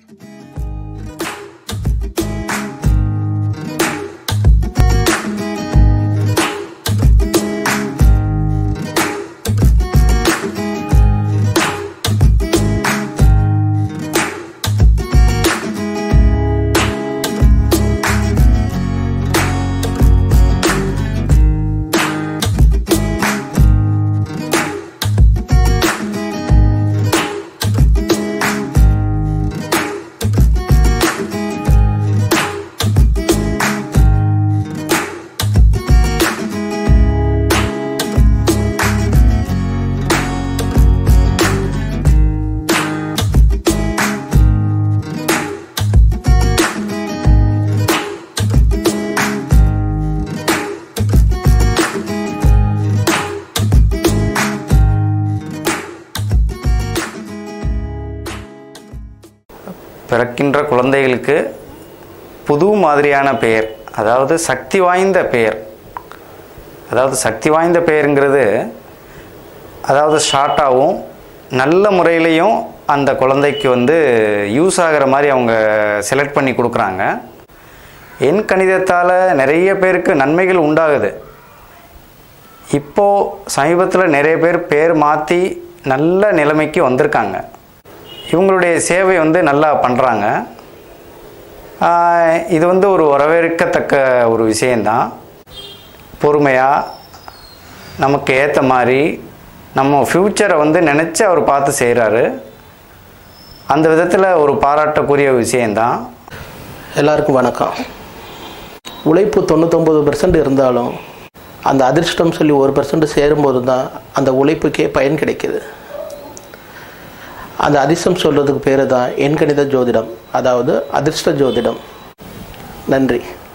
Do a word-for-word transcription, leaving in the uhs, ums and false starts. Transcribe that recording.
பிறக்கின்ற குழந்தைகளுக்கு புது மாதிரியான பெயர், அதாவது சக்தி வாய்ந்த பெயர். அதாவது சக்தி வாய்ந்த பெயருங்கிறது அதாவது ஷார்ட்டாகவும் நல்ல முறையிலையும் அந்த குழந்தைக்கு வந்து யூஸ் ஆகிற மாதிரி அவங்க செலக்ட் பண்ணி கொடுக்குறாங்க. எண் கணிதத்தால் நிறைய பேருக்கு நன்மைகள் உண்டாகுது. இப்போது சமீபத்தில் நிறைய பேர் பேர் மாற்றி நல்ல நிலைமைக்கு வந்திருக்காங்க. இவங்களுடைய சேவை வந்து நல்லா பண்ணுறாங்க. இது வந்து ஒரு வரவேற்கத்தக்க ஒரு விஷயந்தான். பொறுமையாக நமக்கு ஏற்ற மாதிரி நம்ம ஃப்யூச்சரை வந்து நினச்சி அவர் பார்த்து செய்கிறாரு. அந்த விதத்தில் ஒரு பாராட்டக்கூடிய விஷயந்தான். எல்லாருக்கும் வணக்கம். உழைப்பு தொண்ணூத்தொம்பது பெர்சன்ட் இருந்தாலும் அந்த அதிர்ஷ்டம் சொல்லி ஒரு பெர்சன்ட் சேரும்போது தான் அந்த உழைப்புக்கே பயன் கிடைக்கிது. அந்த அதிர்ஷ்டம் சொல்கிறதுக்கு பேர் தான் எண்கணித ஜோதிடம், அதாவது அதிர்ஷ்ட ஜோதிடம். நன்றி.